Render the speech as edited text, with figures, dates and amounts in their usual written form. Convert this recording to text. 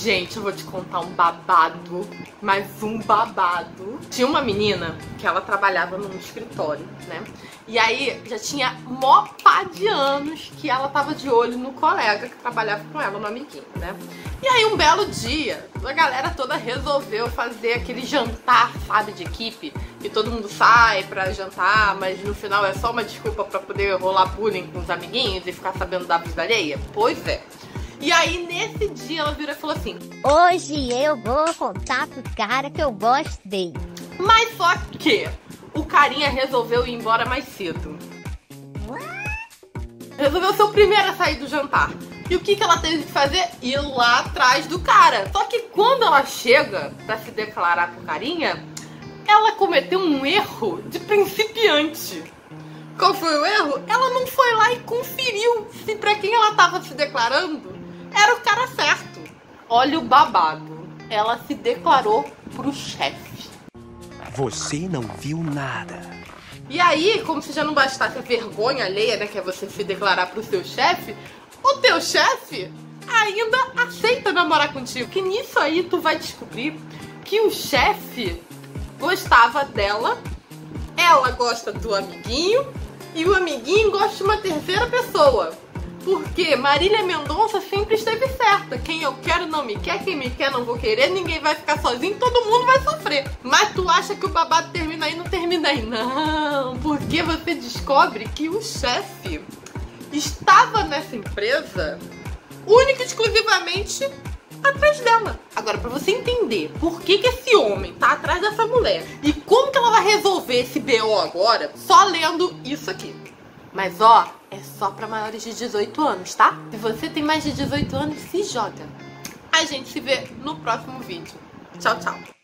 Gente, eu vou te contar um babado, mais um babado. Tinha uma menina que ela trabalhava num escritório, né? E aí já tinha mó pá de anos que ela tava de olho no colega que trabalhava com ela, no amiguinho, né? E aí um belo dia, a galera toda resolveu fazer aquele jantar, sabe, de equipe, que todo mundo sai pra jantar, mas no final é só uma desculpa pra poder rolar bullying com os amiguinhos e ficar sabendo da vida alheia? Pois é. E aí, nesse dia, ela virou e falou assim: hoje eu vou contar pro cara que eu gosto dele. Mas só que o carinha resolveu ir embora mais cedo. Resolveu ser o primeiro a sair do jantar. E o que ela teve que fazer? Ir lá atrás do cara. Só que quando ela chega pra se declarar pro carinha, ela cometeu um erro de principiante. Qual foi o erro? Ela não foi lá e conferiu se pra quem ela tava se declarando era o cara certo. Olha o babado. Ela se declarou pro chefe. Você não viu nada. E aí, como se já não bastasse a vergonha alheia, né, que é você se declarar pro seu chefe, o teu chefe ainda aceita namorar contigo. Que nisso aí tu vai descobrir que o chefe gostava dela, ela gosta do amiguinho e o amiguinho gosta de uma terceira pessoa. Porque Marília Mendonça sempre esteve certa. Quem eu quero não me quer, quem me quer não vou querer, ninguém vai ficar sozinho, todo mundo vai sofrer. Mas tu acha que o babado termina aí? Não termina aí, não. Porque você descobre que o chefe estava nessa empresa única e exclusivamente atrás dela. Agora, pra você entender por que esse homem tá atrás dessa mulher e como que ela vai resolver esse BO agora, só lendo isso aqui. Mas ó, é só pra maiores de 18 anos, tá? Se você tem mais de 18 anos, se joga. A gente se vê no próximo vídeo. Tchau, tchau.